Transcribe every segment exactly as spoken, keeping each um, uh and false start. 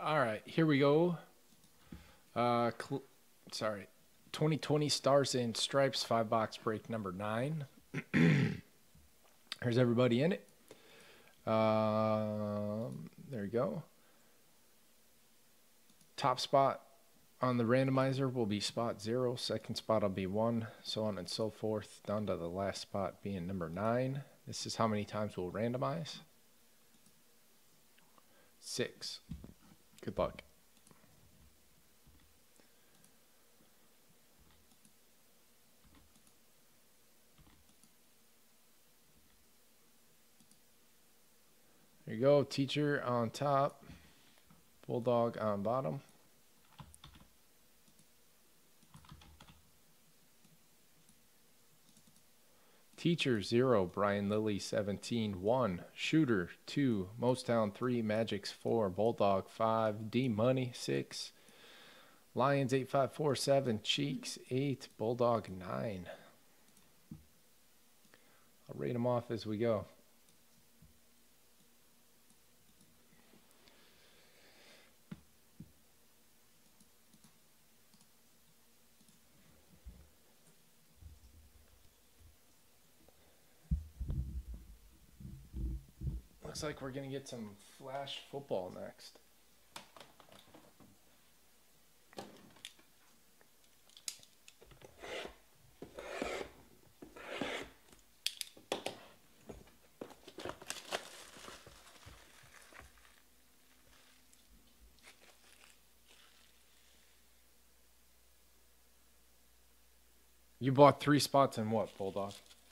All right, here we go. Uh, cl- sorry, twenty twenty Stars and Stripes five box break number nine. Here's everybody in it. Um, there you go. Top spot on the randomizer will be spot zero. Second spot will be one, so on and so forth, down to the last spot being number nine. This is how many times we'll randomize. Six. Good luck. There you go. Teacher on top. Bulldog on bottom. Teacher zero, Brian Lilly seventeen, one, Shooter two, Mostown three, Magics four, Bulldog five, D Money six, Lions eight five four seven, Cheeks eight, Bulldog nine. I'll rate them off as we go. Looks like we're going to get some flash football next. You bought three spots in what, Bulldog?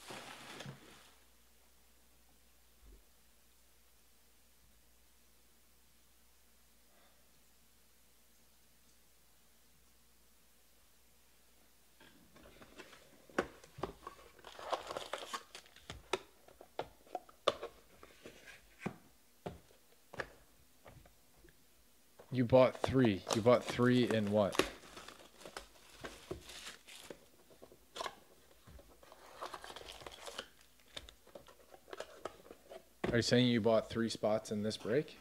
You bought three. You bought three in what? Are you saying you bought three spots in this break?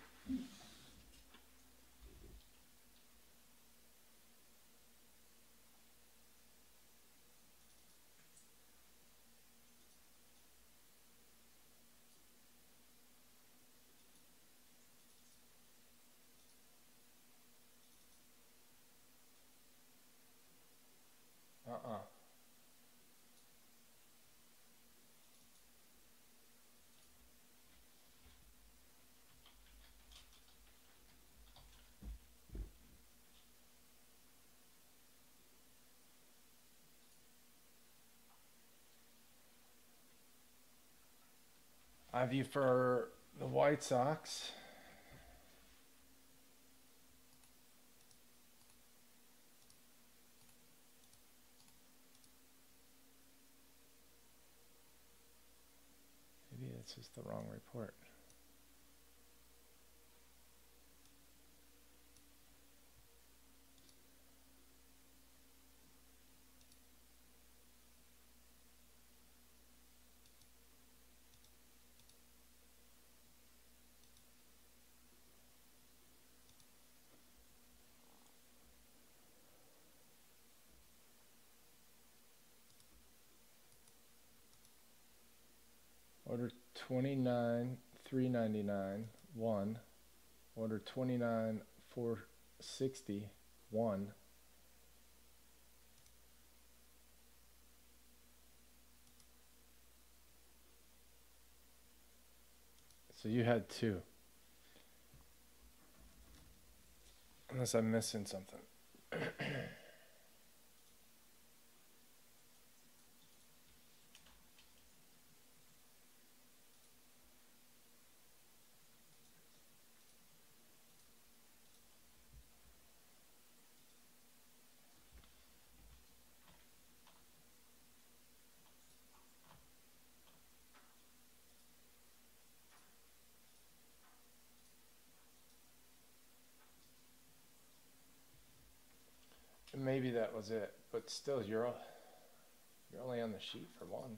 Uh-uh. I have you for the White Sox. Maybe this is the wrong report. Order twenty-nine, three ninety-nine, one. Order twenty-nine, four sixty, one. So you had two. Unless I'm missing something. Maybe that was it, but still, you're you're only on the sheet for one.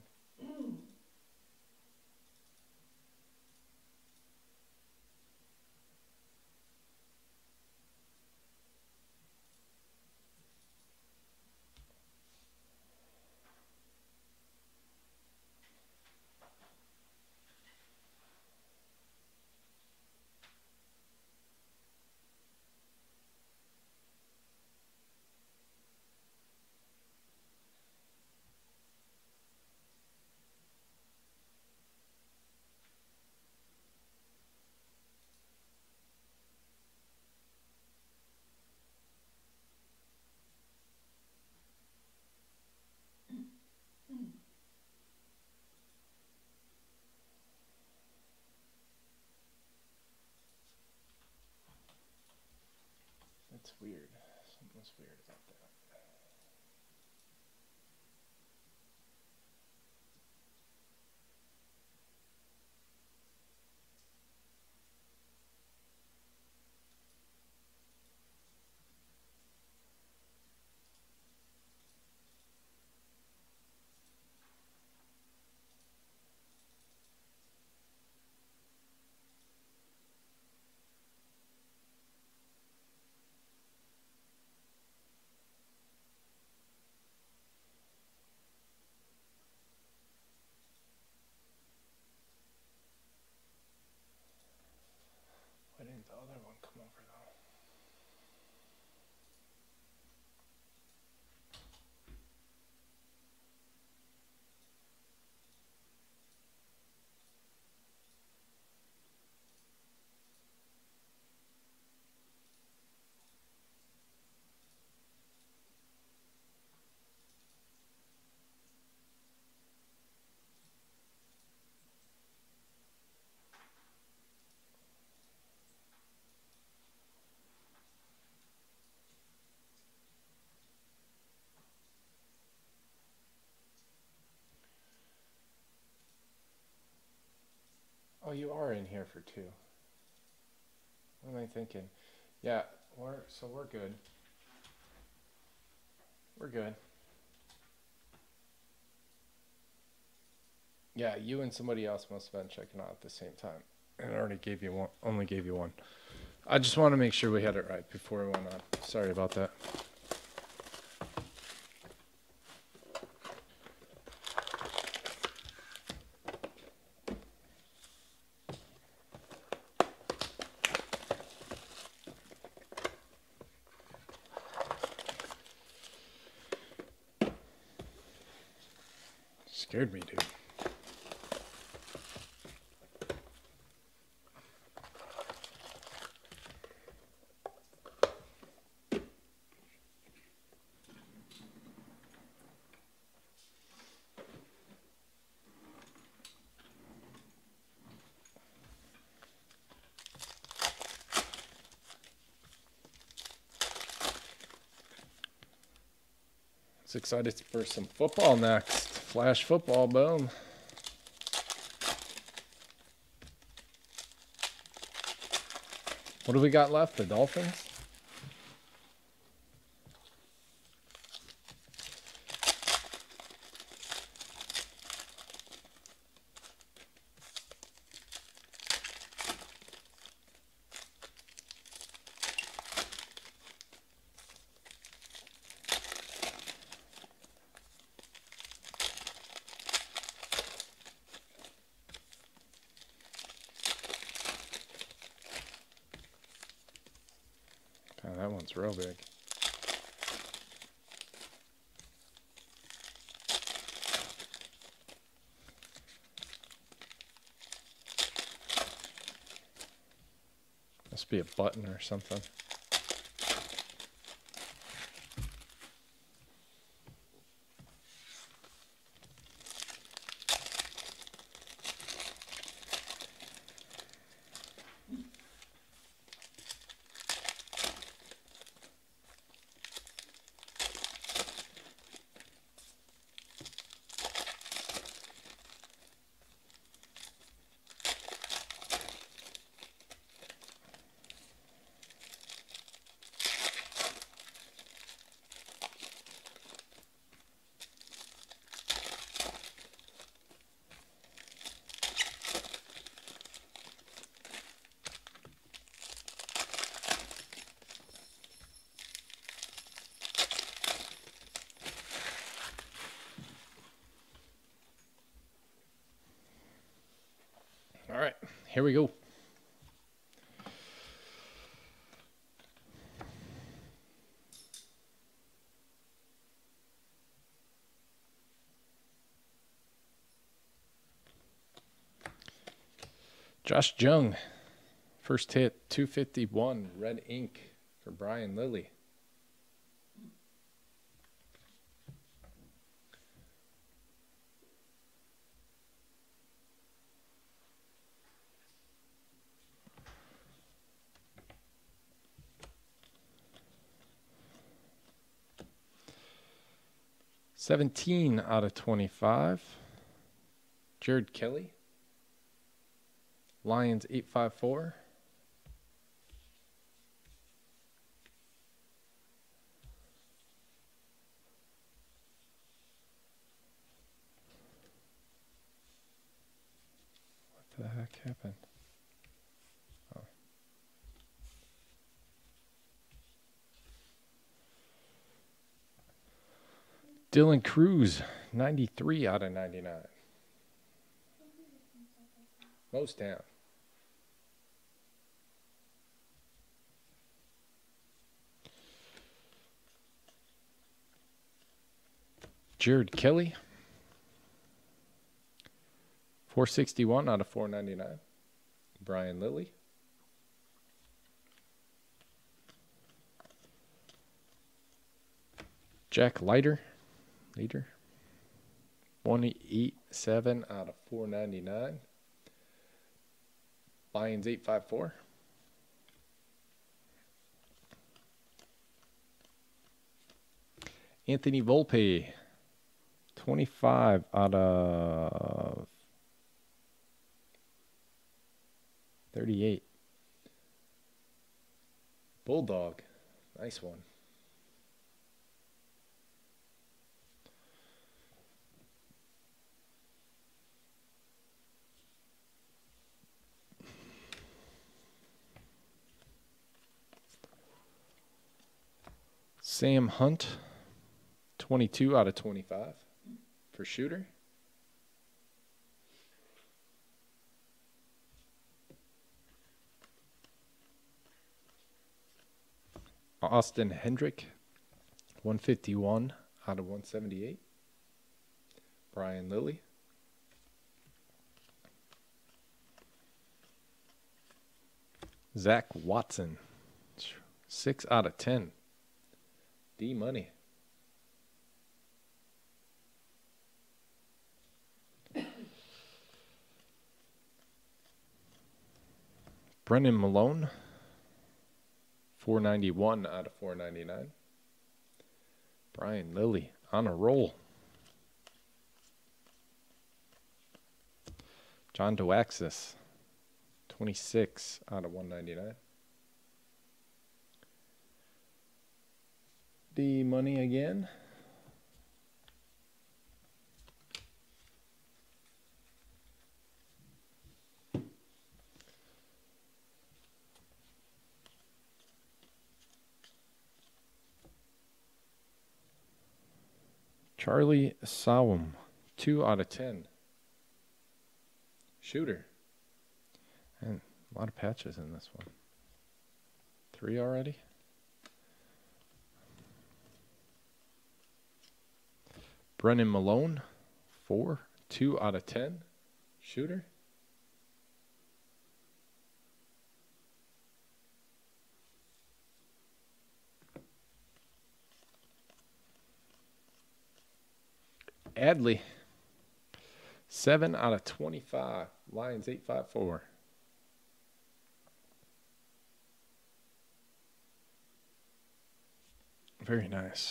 It's weird. Something was weird about that. Why didn't the other one come over though? Oh, you are in here for two. What am I thinking? Yeah, we're so we're good. We're good. Yeah, you and somebody else must have been checking out at the same time. And I already gave you one. Only gave you one. I just want to make sure we had it right before we went on. Sorry about that. Scared me, dude. It's excited for some football next. Flash football, boom. What do we got left? The Dolphins? Oh, that one's real big. Must be a button or something. All right, here we go. Josh Jung, first hit, two fifty-one, red ink for Brian Lilly. seventeen out of twenty-five. Jared Kelly. Lions eight five four. What the heck happened? Oh. Dylan Cruz, ninety-three out of ninety-nine. Most down. Jared Kelly, four sixty-one out of four ninety-nine. Brian Lilly. Jack Leiter, Leader, one eighty-seven out of four ninety-nine. Lions eight five four. Anthony Volpe, twenty-five out of thirty-eight. Bulldog, nice one. Sam Hunt, twenty-two out of twenty-five for shooter. Austin Hendrick, one fifty-one out of one seventy-eight. Brian Lilly. Zach Watson, six out of ten. D Money. Brennan Malone, four ninety-one out of four ninety-nine. Brian Lilly on a roll. John Doaxis, twenty-six out of one ninety-nine. D Money again. Charlie Sawum, two out of ten. Shooter. And a lot of patches in this one. Three already? Brennan Malone, four, two out of ten. Shooter. Adley, seven out of twenty-five. Lions eight five four. Very nice.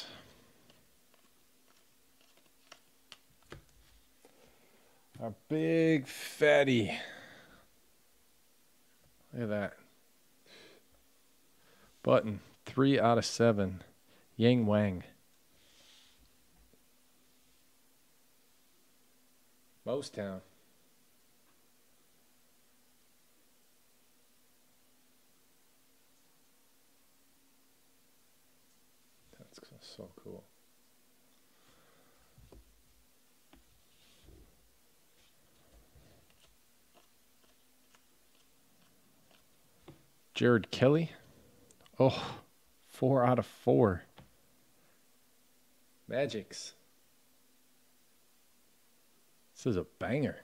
Our big fatty. Look at that. Button, three out of seven. Yang Wang. Mostown. That's so cool. Jared Kelly. Oh, four out of four. Magics. This is a banger.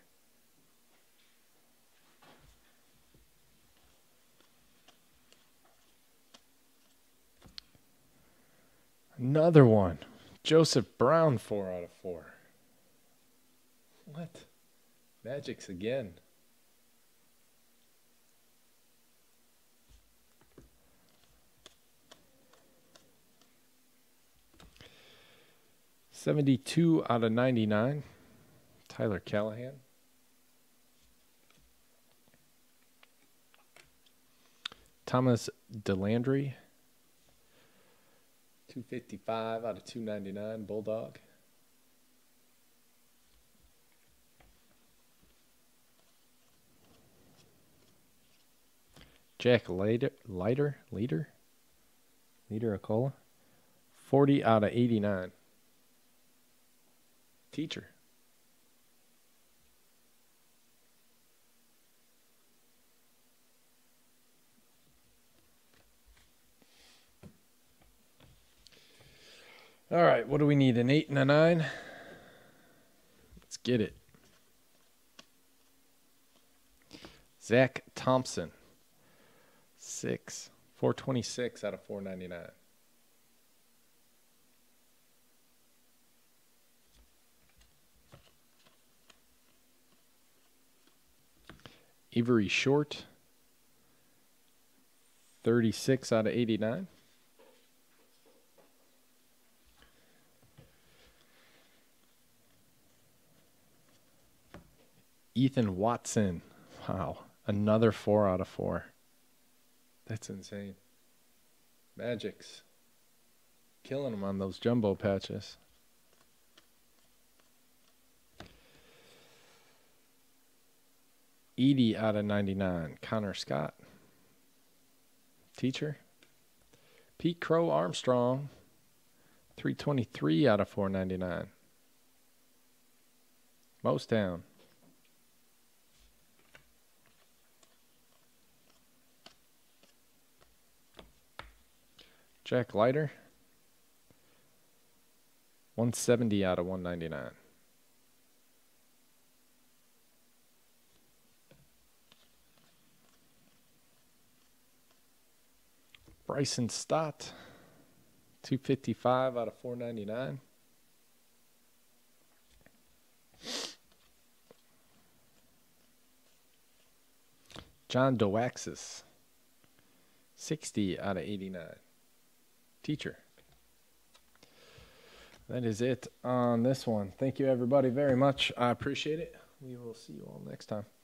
Another one. Joseph Brown, four out of four. What? Magics again. seventy-two out of ninety-nine, Tyler Callahan. Thomas Delandry, two fifty-five out of two ninety-nine, Bulldog. Jack Leiter, Leiter, Leader, Leader Acola, forty out of eighty-nine. Teacher. All right, what do we need? An eight and a nine? Let's get it. Zach Thompson. Six. four twenty-six out of four ninety-nine. Avery Short. thirty-six out of eighty-nine. Ethan Watson. Wow. Another four out of four. That's insane. Magics. Killing them on those jumbo patches. eighty out of ninety-nine. Connor Scott. Teacher. Pete Crow Armstrong. three twenty-three out of four ninety-nine. Mostown. Jack Leiter. one seventy out of one ninety-nine. Bryson Stott. two fifty-five out of four ninety-nine. John Doaxis. sixty out of eighty-nine. Teacher. That is it on this one. Thank you, everybody, very much. I appreciate it. We will see you all next time.